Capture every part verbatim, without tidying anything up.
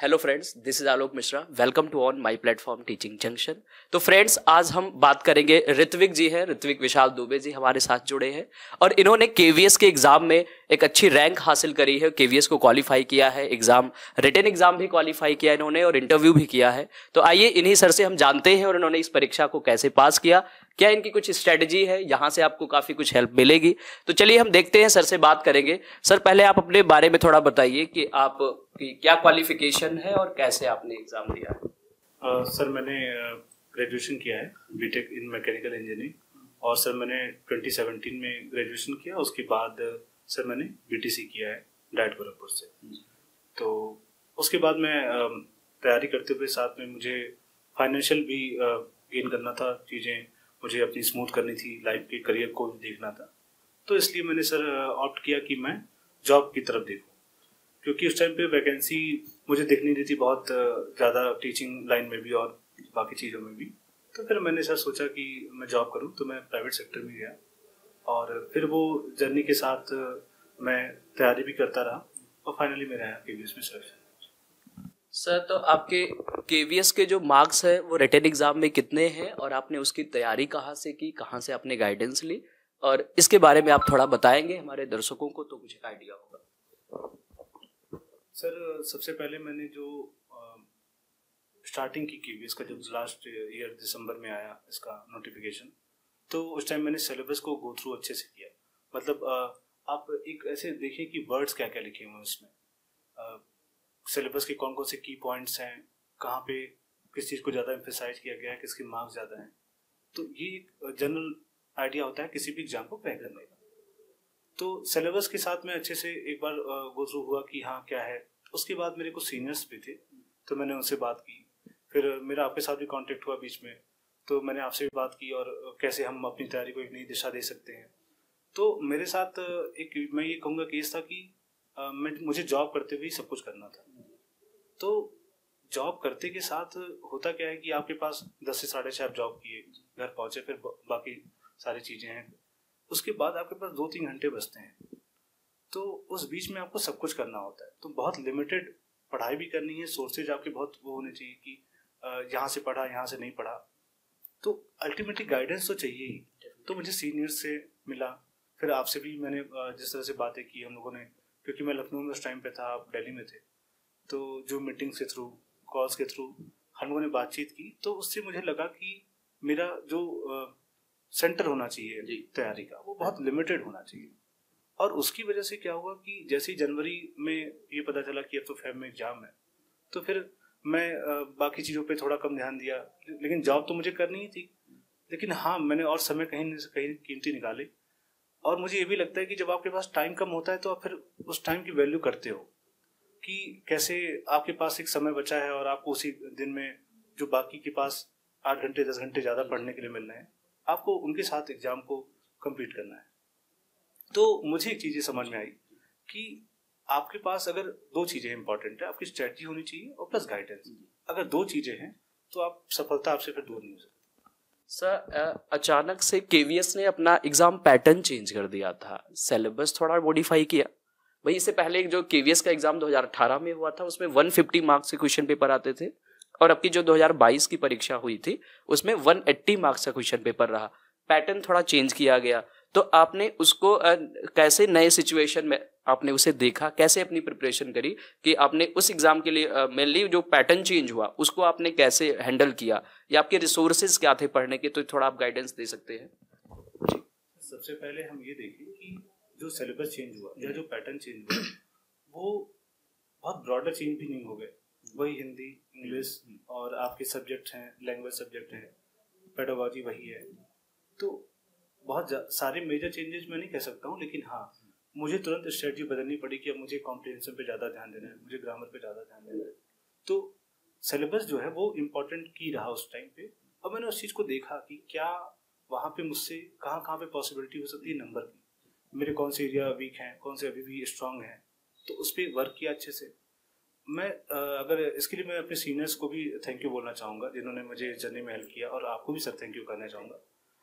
Hello friends, this is Alok Mishra. Welcome to on my platform Teaching Junction. तो friends, आज हम बात करेंगे, ऋत्विक जी हैं, ऋत्विक विशाल दुबे जी हमारे साथ जुड़े हैं और इन्होंने केवीएस के एग्जाम में एक अच्छी रैंक हासिल करी है। केवीएस को क्वालिफाई किया है, एग्जाम रिटन एग्जाम भी क्वालिफाई किया इन्होंने और इंटरव्यू भी किया है। तो आइए इन्हीं सर से हम जानते हैं और इन्होंने इस परीक्षा को कैसे पास किया, क्या इनकी कुछ स्ट्रेटजी है, यहाँ से आपको काफी कुछ हेल्प मिलेगी। तो चलिए हम देखते हैं, सर से बात करेंगे। सर, पहले आप अपने बारे में थोड़ा बताइए कि आप की क्या क्वालिफिकेशन है और कैसे आपने एग्जाम दिया है। uh, सर मैंने ग्रेजुएशन uh, किया है बीटेक इन मैकेनिकल इंजीनियरिंग और सर मैंने ट्वेंटी सेवनटीन में ग्रेजुएशन किया। उसके बाद सर मैंने बीटीसी किया है डाइट गोरखपुर से। तो उसके बाद मैं uh, तैयारी करते हुए साथ में मुझे फाइनेंशियल भी गेन uh, करना था, चीज़ें मुझे अपनी स्मूथ करनी थी, लाइफ के करियर को भी देखना था। तो इसलिए मैंने सर ऑप्ट किया कि मैं जॉब की तरफ देखूं, क्योंकि उस टाइम पे वैकेंसी मुझे दिख नहीं रही थी बहुत ज़्यादा, टीचिंग लाइन में भी और बाकी चीज़ों में भी। तो फिर मैंने सर सोचा कि मैं जॉब करूं, तो मैं प्राइवेट सेक्टर में गया और फिर वो जर्नी के साथ मैं तैयारी भी करता रहा और फाइनली मेरा यहाँ केवीएस में सिलेक्शन। सर, तो आपके केवीएस के जो मार्क्स है वो रिटन एग्जाम में कितने हैं और आपने उसकी तैयारी कहाँ से की, कहाँ से आपने गाइडेंस ली, और इसके बारे में आप थोड़ा बताएंगे हमारे दर्शकों को तो मुझे आइडिया होगा। सर, सबसे पहले मैंने जो स्टार्टिंग की केवीएस का, जब लास्ट ईयर दिसंबर में आया इसका नोटिफिकेशन, तो उस टाइम मैंने सिलेबस को गो थ्रू अच्छे से किया। मतलब आ, आप एक ऐसे देखिए कि वर्ड्स क्या क्या लिखे हुए हैं उसमें, सिलेबस के कौन कौन से की पॉइंट्स हैं, कहाँ पे किस चीज़ को ज़्यादा एम्फेसाइज किया गया है, किसके मार्क्स ज़्यादा हैं। तो ये एक जनरल आइडिया होता है किसी भी एग्जाम को क्रैक करने का। तो सिलेबस के साथ में अच्छे से एक बार गो थ्रू हुआ कि हाँ क्या है। उसके बाद मेरे को सीनियर्स भी थे, तो मैंने उनसे बात की। फिर मेरा आपके साथ भी कांटेक्ट हुआ बीच में, तो मैंने आपसे भी बात की और कैसे हम अपनी तैयारी को एक नई दिशा दे सकते हैं। तो मेरे साथ एक, मैं ये कहूँगा केस था कि आ, मैं मुझे जॉब करते हुए सब कुछ करना था। तो जॉब करते के साथ होता क्या है कि आपके पास दस से साढ़े छः आप जॉब किए, घर पहुँचे, फिर बाकी सारी चीज़ें हैं, उसके बाद आपके पास दो तीन घंटे बचते हैं। तो उस बीच में आपको सब कुछ करना होता है। तो बहुत लिमिटेड पढ़ाई भी करनी है, सोर्सेज आपके बहुत वो होने चाहिए कि यहाँ से पढ़ा, यहाँ से नहीं पढ़ा। तो अल्टीमेटली गाइडेंस तो चाहिए ही। तो मुझे सीनियर्स से मिला, फिर आपसे भी मैंने जिस तरह से बातें की हम लोगों ने, क्योंकि मैं लखनऊ में उस टाइम पे था, आप दिल्ली में थे, तो जो मीटिंग्स के थ्रू, कॉल्स के थ्रू हम लोगों ने बातचीत की। तो उससे मुझे लगा कि मेरा जो सेंटर होना चाहिए तैयारी का, वो बहुत लिमिटेड होना चाहिए। और उसकी वजह से क्या हुआ कि जैसे ही जनवरी में ये पता चला कि अब तो फेब में एग्जाम है, तो फिर मैं बाकी चीज़ों पे थोड़ा कम ध्यान दिया। लेकिन जॉब तो मुझे करनी ही थी, लेकिन हाँ मैंने और समय कहीं न कहीं कीमती निकाले। और मुझे ये भी लगता है कि जब आपके पास टाइम कम होता है तो आप फिर उस टाइम की वैल्यू करते हो कि कैसे आपके पास एक समय बचा है और आपको उसी दिन में जो बाकी के पास आठ घंटे दस घंटे ज़्यादा पढ़ने के लिए मिल रहे हैं, आपको उनके साथ एग्जाम को कंप्लीट करना है। तो मुझे एक चीज़ समझ में आई कि आपके पास अगर दो चीज़ें इंपॉर्टेंट है, आपकी स्ट्रेटजी होनी चाहिए और प्लस गाइडेंस। अगर दो चीज़ें हैं तो आप सफलता आपसे फिर दूर नहीं हो सकती। सर, अचानक से केवीएस ने अपना एग्जाम पैटर्न चेंज कर दिया था, सिलेबस थोड़ा मॉडिफाई किया। भाई, इससे पहले जो केवीएस का एग्जाम दो हज़ार अठारह में हुआ था उसमें एक सौ पचास मार्क्स के क्वेश्चन पेपर आते थे, और अब की जो दो हज़ार बाईस की परीक्षा हुई थी उसमें एक सौ अस्सी मार्क्स का क्वेश्चन पेपर रहा। पैटर्न थोड़ा चेंज किया गया। तो आपने उसको आ, कैसे नए सिचुएशन में आपने उसे देखा, कैसे अपनी प्रिपरेशन करी कि आपने उस एग्जाम के लिए मेनली जो पैटर्न चेंज हुआ उसको आपने कैसे हैंडल किया, या आपके रिसोर्सेज क्या थे पढ़ने के, तो थोड़ा आप गाइडेंस दे सकते हैं। सबसे पहले हम ये देखें कि जो सिलेबस चेंज हुआ या जो पैटर्न चेंज हुआ वो बहुत ब्रॉडर चेंज भी नहीं हो गए। वही हिंदी, इंग्लिश और आपके सब्जेक्ट हैं, लैंग्वेज सब्जेक्ट है, पेडागोजी वही है। तो बहुत सारे मेजर चेंजेस मैं नहीं कह सकता हूँ, लेकिन हाँ मुझे तुरंत स्ट्रेटजी बदलनी पड़ी कि अब मुझे कॉम्प्रिहेंशन पे ज़्यादा ध्यान देना है, मुझे ग्रामर पे ज़्यादा ध्यान देना है। तो सिलेबस जो है वो इम्पोर्टेंट की रहा उस टाइम पे। अब मैंने उस चीज़ को देखा कि क्या वहाँ पे मुझसे कहाँ कहाँ पे पॉसिबिलिटी हो सकती है नंबर की, मेरे कौन से एरिया वीक हैं, कौन से अभी भी स्ट्रांग हैं, तो उस पर वर्क किया अच्छे से। मैं अगर इसके लिए मैं अपने सीनियर्स को भी थैंक यू बोलना चाहूँगा जिन्होंने मुझे जर्नी में हेल्प किया, और आपको भी सर थैंक यू करना चाहूँगा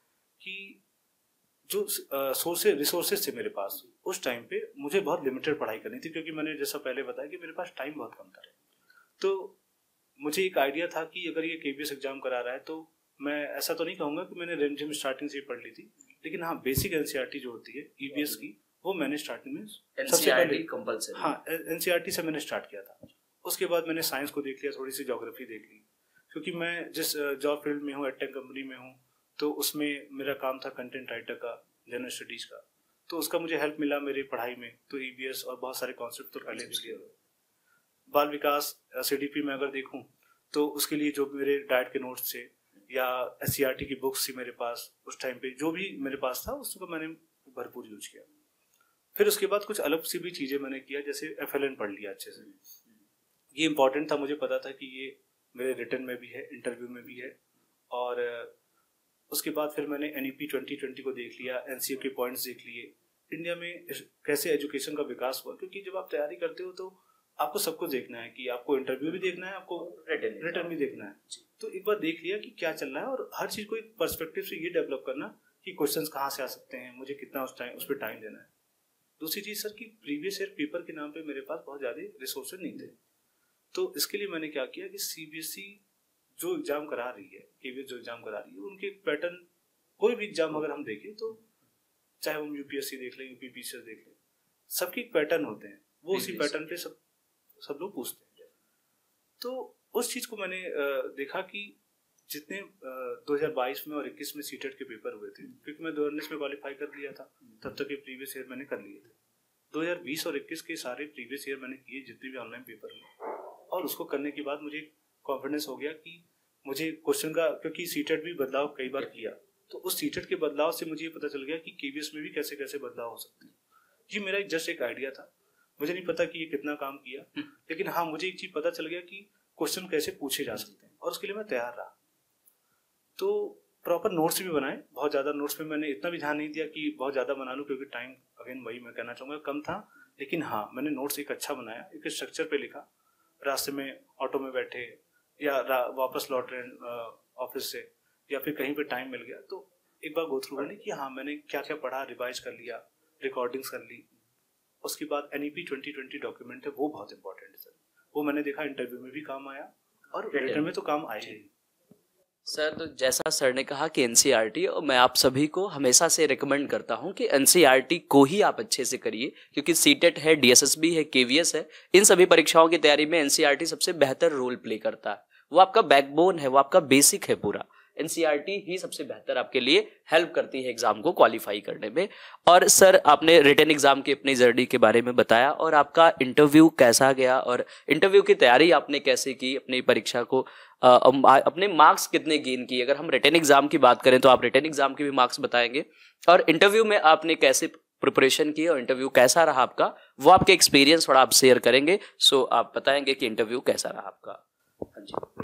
कि जो सोर्सेज रिसोर्सेज थे मेरे पास उस टाइम पे, मुझे बहुत लिमिटेड पढ़ाई करनी थी, क्योंकि मैंने जैसा पहले बताया कि मेरे पास टाइम बहुत कम था। तो मुझे एक आइडिया था कि अगर ये केवीएस एग्जाम करा रहा है तो मैं ऐसा तो नहीं कहूँगा कि मैंने रेमझिम स्टार्टिंग से ही पढ़ ली थी, लेकिन हाँ बेसिक एनसीईआरटी जो होती है ईवीएस की वो मैंने स्टार्टिंग में सबसे पहले कंपलसरी, हाँ एनसीईआरटी से मैंने स्टार्ट किया था। उसके बाद मैंने साइंस को देख लिया, थोड़ी सी ज्योग्राफी देख ली, क्योंकि मैं जिस जॉब फील्ड में हूँ, एडटेक कंपनी में हूँ, तो उसमें मेरा काम था कंटेंट राइटर का, जनरल स्टडीज़ का, तो उसका मुझे हेल्प मिला मेरी पढ़ाई में। तो ईवीएस और बहुत सारे कॉन्सेप्ट तो पहले देख लिए। बाल विकास सीडीपी में अगर देखूँ तो उसके लिए जो मेरे डाइट के नोट्स थे या एससीईआरटी की बुक्स थी मेरे पास उस टाइम पे, जो भी मेरे पास था उसको मैंने भरपूर यूज किया। फिर उसके बाद कुछ अलग सी भी चीज़ें मैंने किया, जैसे एफएलएन पढ़ लिया अच्छे से। ये इंपॉर्टेंट था, मुझे पता था कि ये मेरे रिटर्न में भी है, इंटरव्यू में भी है। और उसके बाद फिर मैंने एनईपी ट्वेंटी ट्वेंटी को देख लिया, एनसीओ के पॉइंट्स देख लिए, इंडिया में कैसे एजुकेशन का विकास हुआ। क्योंकि जब आप तैयारी करते हो तो आपको सब कुछ देखना है, कि आपको इंटरव्यू भी देखना है, आपको रिटर्न रिटर्न भी देखना है। तो एक बार देख लिया कि क्या चल रहा है, और हर चीज़ को एक पर्सपेक्टिव से ये डेवलप करना कि क्वेश्चंस कहाँ से आ सकते हैं, मुझे कितना उस टाइम उस पर टाइम देना है। दूसरी चीज़ सर कि प्रीवियस ईयर पेपर के नाम पे मेरे पास बहुत ज़्यादा रिसोर्सेज नहीं थे, तो इसके लिए मैंने क्या किया कि सीबीएसई जो एग्ज़ाम करा रही है, केवीएस जो एग्ज़ाम करा रही है, उनके पैटर्न, कोई भी एग्ज़ाम अगर हम देखें तो चाहे हम यूपीएससी देख लें, यूपीपीसीएस देख लें, सबके पैटर्न होते हैं, वो उसी पैटर्न पे सब सब लोग पूछते हैं। तो उस चीज़ को मैंने देखा कि जितने दो हज़ार बाईस में और इक्कीस में सीटेट के पेपर हुए थे, क्योंकि मैं दो हज़ार उन्नीस में क्वालिफाई कर लिया था, तब तक के प्रीवियस ईयर मैंने कर लिए थे। दो हज़ार बीस और इक्कीस के सारे प्रीवियस ईयर मैंने किए, जितने भी ऑनलाइन पेपर हुए, और उसको करने के बाद मुझे कॉन्फिडेंस हो गया कि मुझे क्वेश्चन का, क्योंकि सीटेट भी बदलाव कई बार किया, तो उस सीटेट के बदलाव से मुझे ये पता चल गया कि केवीएस में भी कैसे कैसे बदलाव हो सकते हैं। ये मेरा जस्ट एक आइडिया था, मुझे नहीं पता कि ये कितना काम किया, लेकिन हाँ मुझे एक चीज़ पता चल गया कि क्वेश्चन कैसे पूछे जा सकते हैं, और उसके लिए मैं तैयार रहा। तो प्रॉपर नोट्स भी बनाए, बहुत ज़्यादा नोट्स में मैंने इतना भी ध्यान नहीं दिया कि बहुत ज़्यादा बना लूँ, क्योंकि टाइम अगेन वही मैं कहना चाहूँगा कम था, लेकिन हाँ मैंने नोट्स एक अच्छा बनाया, एक स्ट्रक्चर पे लिखा, रास्ते में ऑटो में बैठे या वापस लौट रहे ऑफिस से, या फिर कहीं पे टाइम मिल गया तो एक बार गो थ्रू करने कि हाँ मैंने क्या क्या पढ़ा, रिवाइज कर लिया, रिकॉर्डिंग्स कर ली। उसके बाद एनईपी ट्वेंटी ट्वेंटी डॉक्यूमेंट है, वो बहुत इंपॉर्टेंट है सर, वो मैंने देखा इंटरव्यू में भी काम आया और रिटर्न में तो काम आया ही। सर तो जैसा सर ने कहा कि एनसीईआरटी, और मैं आप सभी को हमेशा से रिकमेंड करता हूं कि एनसीईआरटी को ही आप अच्छे से करिए, क्योंकि सीटेट है, डीएसएसबी है, केवीएस है, इन सभी परीक्षाओं की तैयारी में एनसीईआरटी सबसे बेहतर रोल प्ले करता है। वो आपका बैकबोन है, वो आपका बेसिक है पूरा। एनसीईआरटी ही सबसे बेहतर आपके लिए हेल्प करती है एग्जाम को क्वालिफाई करने में। और सर आपने रिटन एग्जाम की अपनी जर्नी के बारे में बताया, और आपका इंटरव्यू कैसा गया, और इंटरव्यू की तैयारी आपने कैसे की, अपनी परीक्षा को आ, अपने मार्क्स कितने गेन किए। अगर हम रिटन एग्जाम की बात करें तो आप रिटन एग्जाम के भी मार्क्स बताएंगे, और इंटरव्यू में आपने कैसे प्रिपरेशन की और इंटरव्यू कैसा रहा आपका, वो आपके एक्सपीरियंस थोड़ा आप शेयर करेंगे। सो आप बताएंगे कि इंटरव्यू कैसा रहा आपका। हाँ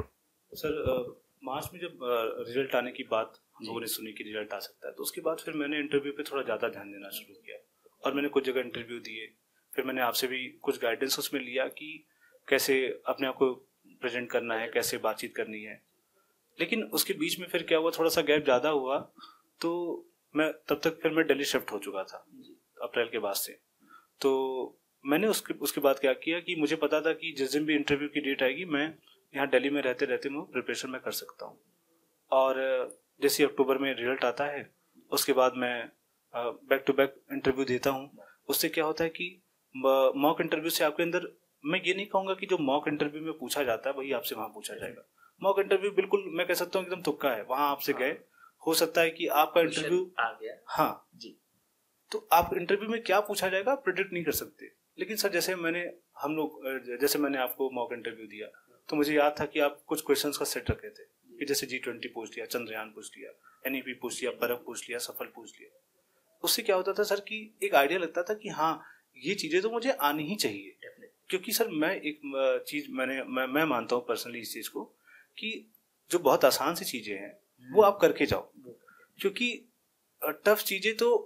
जी सर, मार्च में जब रिजल्ट आने की बात हम लोगों ने सुनी कि रिजल्ट आ सकता है, तो उसके बाद फिर मैंने इंटरव्यू पे थोड़ा ज़्यादा ध्यान देना शुरू किया, और मैंने कुछ जगह इंटरव्यू दिए। फिर मैंने आपसे भी कुछ गाइडेंस उसमें लिया कि कैसे अपने आप को प्रेजेंट करना है, कैसे बातचीत करनी है। लेकिन उसके बीच में फिर क्या हुआ, थोड़ा सा गैप ज़्यादा हुआ, तो मैं तब तक फिर मैं दिल्ली शिफ्ट हो चुका था अप्रैल के बाद से। तो मैंने उसके उसके बाद क्या किया कि मुझे पता था कि जिस दिन भी इंटरव्यू की डेट आएगी, मैं यहाँ दिल्ली में रहते रहते मैं प्रिपरेशन में कर सकता हूँ। और जैसे अक्टूबर में रिजल्ट आता है, उसके बाद मैं बैक टू बैक इंटरव्यू देता हूँ। उससे क्या होता है कि मॉक इंटरव्यू से आपके अंदर, मैं ये नहीं कहूँगा कि जो मॉक इंटरव्यू में पूछा जाता है वही आपसे वहाँ पूछा जाएगा। मॉक इंटरव्यू बिल्कुल मैं कह सकता हूँ एकदम तुक्का है, वहाँ आपसे गए, हो सकता है कि आपका इंटरव्यू आ गया, हाँ जी, तो आप इंटरव्यू में क्या पूछा जाएगा प्रिडिक्ट नहीं कर सकते। लेकिन सर जैसे मैंने हम लोग जैसे मैंने आपको मॉक इंटरव्यू दिया, तो मुझे याद था कि आप कुछ क्वेश्चंस का सेट रखे थे, कि जैसे जी ट्वेंटी पूछ लिया, चंद्रयान पूछ लिया, एनईपी पूछ लिया, परख पूछ लिया, सफल पूछ लिया। उससे क्या होता था सर कि एक आइडिया लगता था कि हाँ ये चीज़ें तो मुझे आनी ही चाहिए। क्योंकि सर मैं एक चीज़ मैंने मैं, मैं मानता हूँ पर्सनली इस चीज़ को कि जो बहुत आसान सी चीज़ें हैं वो आप करके जाओ, क्योंकि टफ चीज़ें तो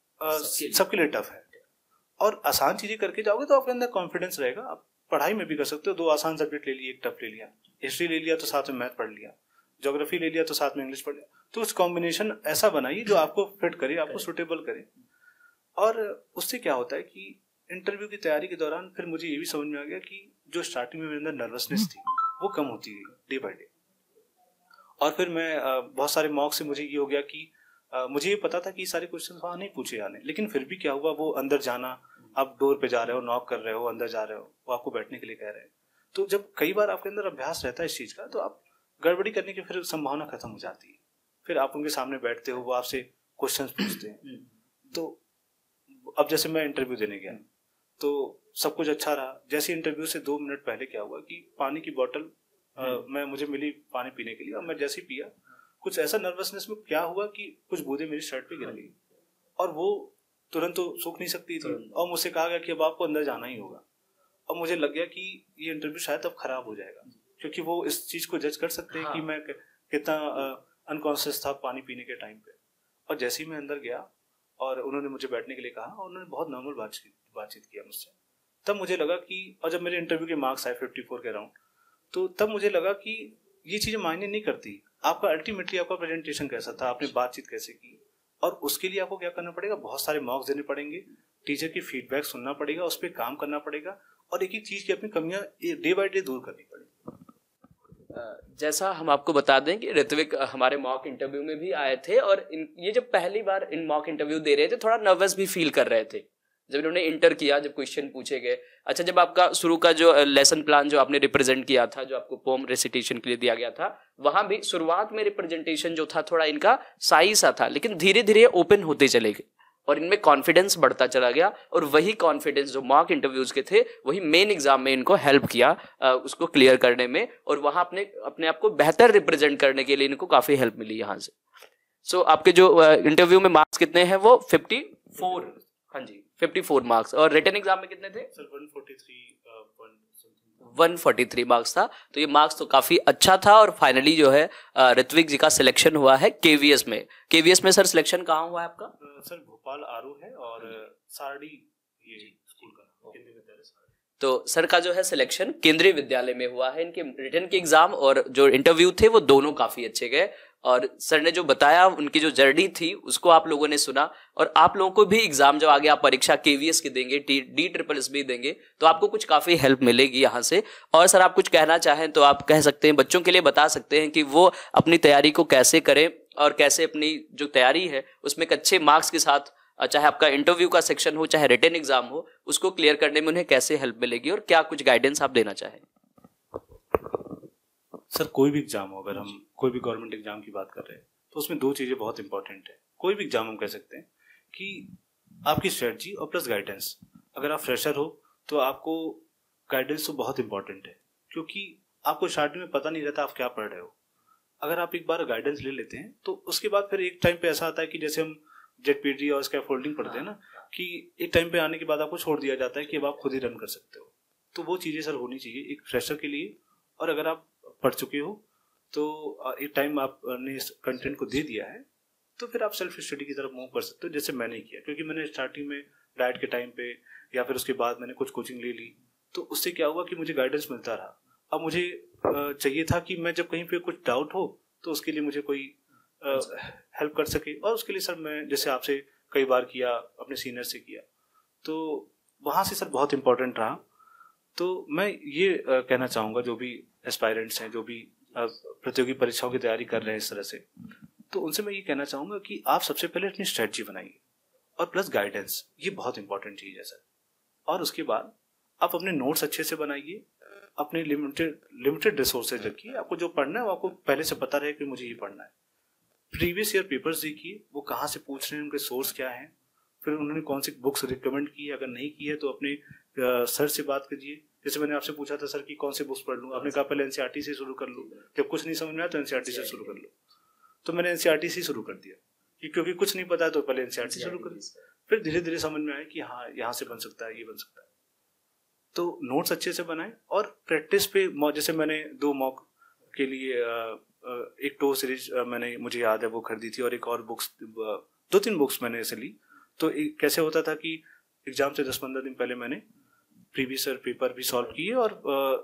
सबके लिए टफ है, और आसान चीज़ें करके जाओगे तो आपके अंदर कॉन्फिडेंस रहेगा। आप पढ़ाई में भी कर सकते हो, दो आसान सब्जेक्ट ले लिए, एक टफ ले लिया, हिस्ट्री ले लिया तो साथ में मैथ पढ़ लिया, ज्योग्राफी ले लिया तो साथ में इंग्लिश पढ़ लिया। तो उस कॉम्बिनेशन ऐसा बनाइए जो आपको फिट करे, आपको सुटेबल करे। और उससे क्या होता है कि इंटरव्यू की तैयारी के दौरान फिर मुझे ये भी समझ में आ गया कि जो स्टार्टिंग में मेरे अंदर नर्वसनेस थी वो कम होती गई डे बाय डे। और फिर मैं आ, बहुत सारे मॉक से मुझे ये हो गया कि आ, मुझे ये पता था कि सारे क्वेश्चन वहाँ नहीं पूछे जाने, लेकिन फिर भी क्या हुआ, वो अंदर जाना, आप डोर पे जा रहे हो, नॉक कर रहे हो, अंदर जा रहे हो, वो आपको बैठने के लिए कह रहे हैं। तो जब कई बार आपके अंदर अभ्यास रहता है इस चीज़ का, तो आप गड़बड़ी करने की फिर संभावना खत्म हो जाती है। फिर आप उनके सामने बैठते हो, वो आपसे क्वेश्चन पूछते हैं। तो अब जैसे मैं इंटरव्यू देने गया तो सब कुछ अच्छा रहा। जैसे इंटरव्यू से दो मिनट पहले क्या हुआ कि पानी की बोतल मैं मुझे मिली पानी पीने के लिए, और मैं जैसे ही पिया, कुछ ऐसा नर्वसनेस में क्या हुआ कि कुछ बूंदे मेरी शर्ट पे गिर गई, और वो तुरंत तो सूख नहीं सकती थी, और मुझसे कहा गया कि अब आपको अंदर जाना ही होगा। और मुझे लग गया कि ये इंटरव्यू शायद अब खराब हो जाएगा, क्योंकि वो इस चीज को जज कर सकते हैं हाँ। कि मैं कितना अनकॉन्शियस था पानी पीने के टाइम पे। और जैसे ही मैं अंदर गया और उन्होंने मुझे बैठने के लिए कहा, और उन्होंने बहुत नॉर्मल बातचीत बातचीत किया मुझसे, तब मुझे लगा कि, और जब मेरे इंटरव्यू के मार्क्स आए फिफ्टी फोर के अराउंड, तो तब मुझे लगा कि ये चीजें मायने नहीं करती। आपका अल्टीमेटली आपका प्रेजेंटेशन कैसा था, आपने बातचीत कैसे की, और उसके लिए आपको क्या करना पड़ेगा, बहुत सारे मॉक्स देने पड़ेंगे, टीचर की फीडबैक सुनना पड़ेगा, उस पर काम करना पड़ेगा, और एक एक चीज की अपनी कमियां डे बाय डे दूर करनी पड़ेगी। जैसा हम आपको बता दें कि ऋत्विक हमारे मॉक इंटरव्यू में भी आए थे, और इन ये जब पहली बार इन मॉक इंटरव्यू दे रहे थे, थोड़ा नर्वस भी फील कर रहे थे जब इन्होंने इंटर किया, जब क्वेश्चन पूछे गए। अच्छा, जब आपका शुरू का जो लेसन प्लान जो आपने रिप्रेजेंट किया था, जो आपको पोम रेसिटेशन के लिए दिया गया था, वहां भी शुरुआत में रिप्रेजेंटेशन जो था थोड़ा इनका साई सा था, लेकिन धीरे धीरे ओपन होते चले गए और इनमें कॉन्फिडेंस बढ़ता चला गया। और वही कॉन्फिडेंस जो मॉक इंटरव्यूज के थे, वही मेन एग्जाम में इनको हेल्प किया आ, उसको क्लियर करने में, और वहां अपने अपने आप को बेहतर रिप्रेजेंट करने के लिए इनको काफी हेल्प मिली यहाँ से। सो so, आपके जो इंटरव्यू में मार्क्स कितने हैं, वो फिफ्टी फोर। हाँ जी, फिफ्टी फोर मार्क्स। और रिटन एग्जाम में कितने थे sir? One forty three one forty three marks था। तो ये मार्क्स तो काफी अच्छा था, और फाइनली जो है ऋत्विक जी का सिलेक्शन हुआ है केवीएस में। केवीएस में सर सिलेक्शन कहाँ हुआ है आपका? सर भोपाल आरू है, और सारडी ये स्कूल का केंद्रीय विद्यालय। तो सर का जो है सिलेक्शन केंद्रीय विद्यालय में हुआ है। इनके रिटन के एग्जाम और जो इंटरव्यू थे वो दोनों काफी अच्छे गए, और सर ने जो बताया उनकी जो जर्नी थी उसको आप लोगों ने सुना। और आप लोगों को भी एग्जाम जब आगे आप परीक्षा केवीएस की देंगे, डी ट्रिपल एस भी देंगे, तो आपको कुछ काफी हेल्प मिलेगी यहाँ से। और सर आप कुछ कहना चाहें तो आप कह सकते हैं, बच्चों के लिए बता सकते हैं कि वो अपनी तैयारी को कैसे करें, और कैसे अपनी जो तैयारी है उसमें एक अच्छे मार्क्स के साथ, चाहे आपका इंटरव्यू का सेक्शन हो चाहे रिटन एग्जाम हो, उसको क्लियर करने में उन्हें कैसे हेल्प मिलेगी, और क्या कुछ गाइडेंस आप देना चाहें? सर कोई भी एग्जाम हो, अगर हम कोई भी गवर्नमेंट एग्जाम की बात कर रहे हैं, तो उसमें दो चीजें बहुत इंपॉर्टेंट है। कोई भी एग्जाम हम कह सकते हैं कि आपकी स्ट्रेटजी और प्लस गाइडेंस। अगर आप फ्रेशर हो तो आपको गाइडेंस तो बहुत इंपॉर्टेंट है, क्योंकि आपको स्टार्टिंग में पता नहीं रहता आप क्या पढ़ रहे हो। अगर आप एक बार गाइडेंस ले लेते हैं तो उसके बाद फिर एक टाइम पे ऐसा आता है कि जैसे हम जेडपीडी और स्कैफोल्डिंग पढ़ते हैं ना, कि एक टाइम पे आने के बाद आपको छोड़ दिया जाता है कि अब आप खुद ही रन कर सकते हो। तो वो चीजें सर होनी चाहिए एक फ्रेशर के लिए। और अगर आप पढ़ चुके हो तो एक टाइम आपने इस कंटेंट को दे दिया है, तो फिर आप सेल्फ स्टडी की तरफ मूव कर सकते हो, जैसे मैंने किया। क्योंकि मैंने स्टार्टिंग में डाइट के टाइम पे या फिर उसके बाद मैंने कुछ कोचिंग ले ली, तो उससे क्या हुआ कि मुझे गाइडेंस मिलता रहा। अब मुझे चाहिए था कि मैं जब कहीं पे कुछ डाउट हो तो उसके लिए मुझे कोई हेल्प कर सके, और उसके लिए सर मैं जैसे आपसे कई बार किया, अपने सीनियर से किया, तो वहाँ से सर बहुत इम्पोर्टेंट रहा। तो मैं ये कहना चाहूँगा जो भी एस्पायरेंट्स हैं, जो भी प्रतियोगी परीक्षाओं की तैयारी कर रहे हैं इस तरह से, तो उनसे मैं ये कहना चाहूँगा कि आप सबसे पहले अपनी स्ट्रेटजी बनाइए, और प्लस गाइडेंस, ये बहुत इंपॉर्टेंट चीज़ है सर। और उसके बाद आप अपने नोट्स अच्छे से बनाइए, अपने लिमिटेड लिमिटेड रिसोर्सेज रखिए। आपको जो पढ़ना है वो आपको पहले से पता रहे कि मुझे ये पढ़ना है। प्रीवियस ईयर पेपर्स देखिए, वो कहाँ से पूछ रहे हैं, उनके सोर्स क्या हैं, फिर उन्होंने कौन सी बुक्स रिकमेंड की है। अगर नहीं की है तो अपने सर से बात कीजिए। जैसे मैंने आपसे पूछा था सर कि कौन से बुक्स पढ़ लूँ, आपने कहा पहले एनसीईआरटी से शुरू कर लूँ, जब कुछ नहीं समझ में आया तो एनसीईआरटी से शुरू कर लो। तो मैंने एनसीईआरटी से शुरू कर दिया कि क्योंकि कुछ नहीं पता है तो पहले एनसीईआरटी शुरू कर। फिर धीरे धीरे समझ में आया कि हाँ यहाँ से बन सकता है, ये बन सकता है। तो नोट्स अच्छे से बनाएं, और प्रैक्टिस पे, जैसे मैंने दो मॉक के लिए एक टो सीरीज मैंने, मुझे याद है वो खरीदी थी, और एक और बुक्स, दो तीन बुक्स मैंने ऐसे ली। तो कैसे होता था कि एग्जाम से दस पंद्रह दिन पहले मैंने प्रीवियस ईयर पेपर भी सॉल्व किए, और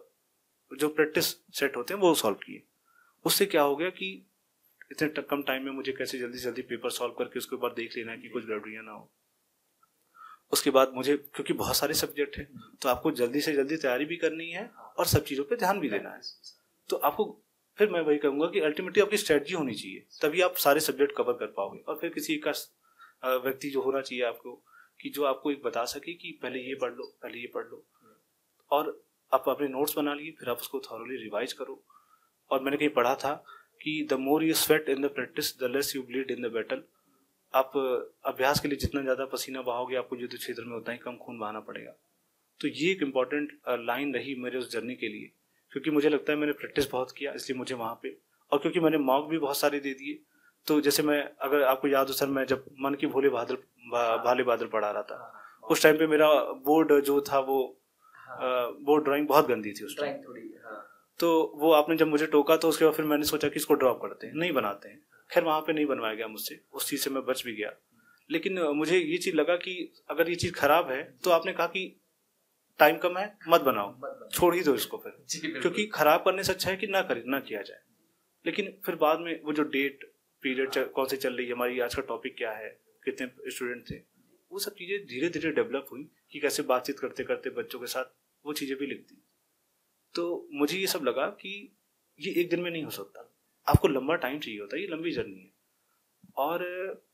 जो प्रैक्टिस सेट होते हैं वो सॉल्व किए। उससे क्या हो गया कि इतने कम टाइम में मुझे कैसे जल्दी जल्दी पेपर सॉल्व करके उसके बाद देख लेना है कि कुछ गड़बड़ियाँ ना हो। उसके बाद मुझे, क्योंकि बहुत सारे सब्जेक्ट हैं, तो आपको जल्दी से जल्दी तैयारी भी करनी है और सब चीज़ों पे ध्यान भी देना है। तो आपको, फिर मैं वही कहूँगा कि अल्टीमेटली आपकी स्ट्रेटजी होनी चाहिए, तभी आप सारे सब्जेक्ट कवर कर पाओगे। और फिर किसी का व्यक्ति जो होना चाहिए आपको, कि जो आपको एक बता सके कि पहले ये पढ़ लो, पहले ये पढ़ लो, और आप अपने नोट्स बना लिए, फिर आप उसको थॉरली रिवाइज करो। और मैंने कहीं पढ़ा था कि the more you sweat in the practice the less you bleed in the battle. आप अभ्यास के लिए जितना ज़्यादा पसीना बहाओगे, आपको युद्ध क्षेत्र में उतना ही कम खून बहाना पड़ेगा। तो ये एक इम्पॉर्टेंट लाइन रही मेरे उस जर्नी के लिए, क्योंकि मुझे लगता है मैंने प्रैक्टिस बहुत किया, इसलिए मुझे वहाँ पे, और क्योंकि मैंने मॉक भी बहुत सारे दे दिए। तो जैसे मैं, अगर आपको याद हो सर, मैं जब मन की भोले बादल भाले बादल पढ़ा रहा था, उस टाइम पे मेरा बोर्ड जो था वो बोर्ड ड्राइंग बहुत गंदी थी उस टाइम। तो वो आपने जब मुझे टोका, तो उसके बाद फिर मैंने सोचा कि इसको ड्रॉप करते हैं, नहीं बनाते हैं। खैर वहाँ पे नहीं बनवाया गया मुझसे, उस चीज़ से मैं बच भी गया। लेकिन मुझे ये चीज़ लगा कि अगर ये चीज़ खराब है, तो आपने कहा कि टाइम कम है, मत बनाओ, छोड़ ही दो इसको फिर, क्योंकि खराब करने से अच्छा है कि ना करे ना किया जाए। लेकिन फिर बाद में वो जो डेट पीरियड कौन सी चल रही है, हमारी आज का टॉपिक क्या है, कितने स्टूडेंट थे, वो सब चीज़ें धीरे धीरे डेवलप हुई कि कैसे बातचीत करते करते बच्चों के साथ वो चीज़ें भी लिखती। तो मुझे ये सब लगा कि ये एक दिन में नहीं हो सकता, आपको लंबा टाइम चाहिए होता है, ये लंबी जर्नी है। और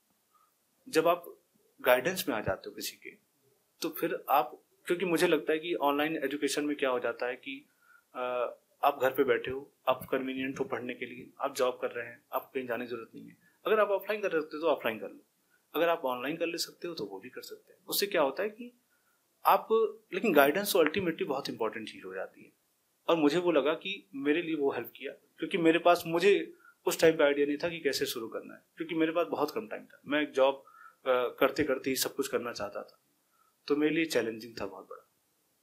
जब आप गाइडेंस में आ जाते हो किसी के, तो फिर आप, क्योंकि मुझे लगता है कि ऑनलाइन एजुकेशन में क्या हो जाता है कि आ, आप घर पे बैठे हो, आप कन्वीनियंट हो पढ़ने के लिए, आप जॉब कर रहे हैं, आपको कहीं जाने की जरूरत नहीं है। अगर आप ऑफलाइन कर सकते हो तो ऑफलाइन कर लो, अगर आप ऑनलाइन कर ले सकते हो तो वो भी कर सकते हैं। उससे क्या होता है कि आप, लेकिन गाइडेंस तो अल्टीमेटली बहुत इंपॉर्टेंट चीज़ हो जाती है। और मुझे वो लगा कि मेरे लिए वो हेल्प किया, क्योंकि मेरे पास, मुझे उस टाइम का आइडिया नहीं था कि कैसे शुरू करना है, क्योंकि मेरे पास बहुत कम टाइम था। मैं एक जॉब करते करते ही सब कुछ करना चाहता था, तो मेरे लिए चैलेंजिंग था बहुत बड़ा।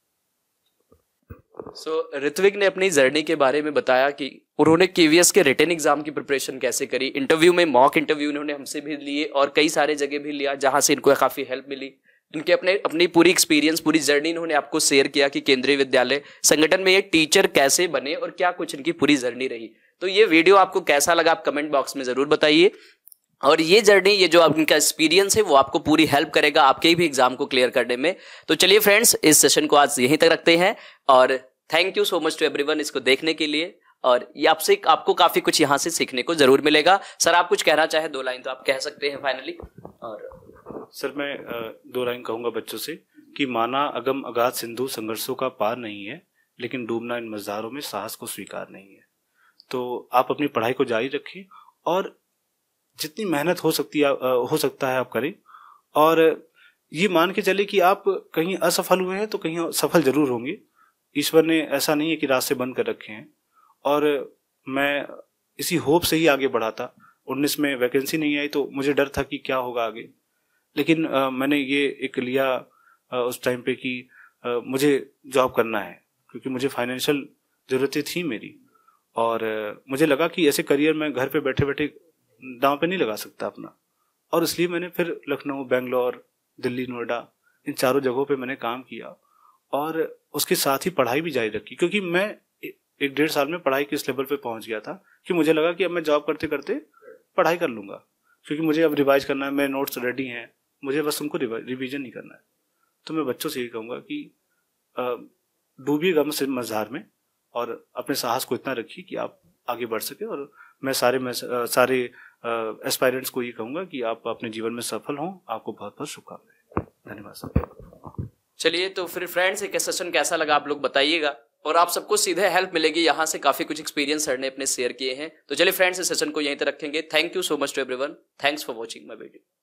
सो so, ऋत्विक ने अपनी जर्नी के बारे में बताया कि उन्होंने केवीएस के रिटन एग्जाम की प्रिपरेशन कैसे करी, इंटरव्यू में मॉक इंटरव्यू उन्होंने हमसे भी लिए और कई सारे जगह भी लिया जहां से इनको काफ़ी हेल्प मिली। इनके अपने अपनी पूरी एक्सपीरियंस, पूरी जर्नी इन्होंने आपको शेयर किया कि केंद्रीय विद्यालय संगठन में एक टीचर कैसे बने और क्या कुछ इनकी पूरी जर्नी रही। तो ये वीडियो आपको कैसा लगा आप कमेंट बॉक्स में ज़रूर बताइए। और ये जर्नी, ये जो इनका एक्सपीरियंस है, वो आपको पूरी हेल्प करेगा आपके भी एग्जाम को क्लियर करने में। तो चलिए फ्रेंड्स, इस सेशन को आज यहीं तक रखते हैं और thank you so much to everyone इसको देखने के लिए। और ये आपसे, आपको काफ़ी कुछ यहाँ से सीखने को ज़रूर मिलेगा। सर आप कुछ कहना चाहे दो लाइन तो आप कह सकते हैं फाइनली। और सर मैं दो लाइन कहूँगा बच्चों से कि माना अगम अगाध सिंधु संघर्षों का पार नहीं है, लेकिन डूबना इन मझधारों में साहस को स्वीकार नहीं है। तो आप अपनी पढ़ाई को जारी रखें और जितनी मेहनत हो सकती है हो सकता है आप करें। और ये मान के चले कि आप कहीं असफल हुए हैं तो कहीं सफल जरूर होंगे। ईश्वर ने ऐसा नहीं है कि रास्ते बंद कर रखे हैं। और मैं इसी होप से ही आगे बढ़ा था। उन्नीस में वैकेंसी नहीं आई तो मुझे डर था कि क्या होगा आगे, लेकिन आ, मैंने ये एक लिया आ, उस टाइम पे कि आ, मुझे जॉब करना है, क्योंकि मुझे फाइनेंशियल ज़रूरतें थी मेरी। और आ, मुझे लगा कि ऐसे करियर में घर पे बैठे बैठे दांव पे नहीं लगा सकता अपना। और इसलिए मैंने फिर लखनऊ, बेंगलोर, दिल्ली, नोएडा, इन चारों जगहों पे मैंने काम किया और उसके साथ ही पढ़ाई भी जारी रखी, क्योंकि मैं एक डेढ़ साल में पढ़ाई के इस लेवल पे पहुंच गया था कि मुझे लगा कि अब मैं जॉब करते करते पढ़ाई कर लूँगा, क्योंकि मुझे अब रिवाइज करना है, मेरे नोट्स रेडी हैं, मुझे बस उनको रिवीजन नहीं करना है। तो मैं बच्चों से ये कहूँगा कि डूबिएगा मत मझधार में और अपने साहस को इतना रखिए कि आप आगे बढ़ सके। और मैं सारे मैं सारे एस्पायरेंट्स को ये कहूँगा कि आप अपने जीवन में सफल हों। आपको बहुत बहुत शुभकामनाएं। धन्यवाद सर। चलिए, तो फिर फ्रेंड्स एक सेशन कैसा लगा आप लोग बताइएगा, और आप सबको सीधे हेल्प मिलेगी यहाँ से। काफ़ी कुछ एक्सपीरियंस सर ने अपने शेयर किए हैं। तो चलिए फ्रेंड्स, इस सेशन को यहीं तक रखेंगे। Thank you so much to everyone. Thanks for watching my video.